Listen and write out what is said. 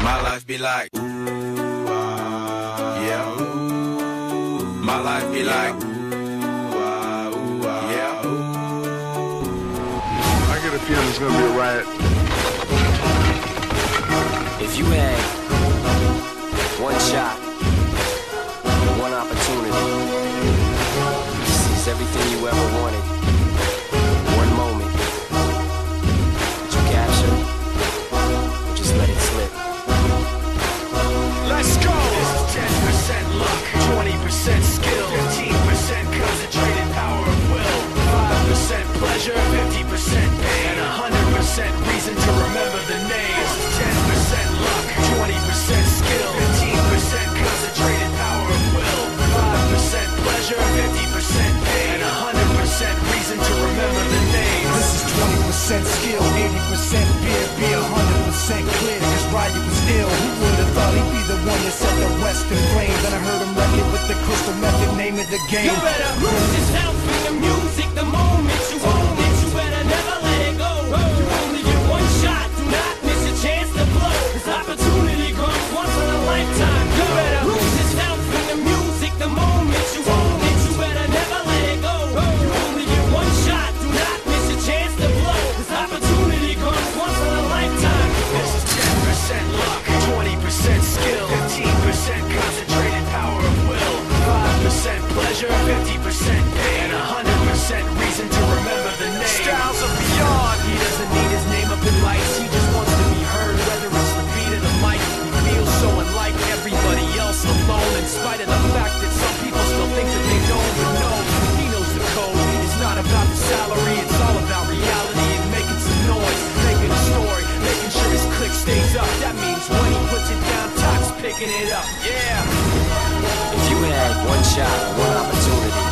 My life be like, ooh, yeah, ooh. My life be like, ooh, yeah, ooh. I get a feeling it's gonna be a riot. If you had one shot, one opportunity to seize everything you ever wanted, one moment, would you capture or just let it slip? Let's go! This is 10% luck, 20% skill, 15% concentrated power of will, 5% pleasure, 50% pain, and 100% reason to remember the name. This is 10% luck, 20% skill, 15% concentrated power of will, 5% pleasure, 50% pain, and 100% reason to remember the name. This is 20% skill, 80% fear, be 100% clear, cause Riot was ill. Who would've thought he'd be the one that set the West in flames? And I heard him wreck it with the crystal method, name of the game. You better lose yourself in the music the moment you own it. You better never let it go. You only get one shot, do not miss a chance to blow. This opportunity comes once in a lifetime. You better lose yourself in the music the moment you own it. You better never let it go. You only get one shot, do not miss a chance to blow. This opportunity comes once in a lifetime. This is 10% luck, 20% skill, 15% concentrated power of will, 5% pleasure, 50% pain, and 100% reason to remember the name. Styles of beyond. He doesn't need his name up in lights, he just wants to be heard, whether it's the beat of the mic. He feels so unlike everybody else, alone, in spite of the fact that some people still think that they don't. But no, he knows the code. It's not about the salary, it's all about reality and making some noise, making a story, making sure his click stays up. That means when he puts it down, Top's picking it up. Yeah. If you had one shot, one opportunity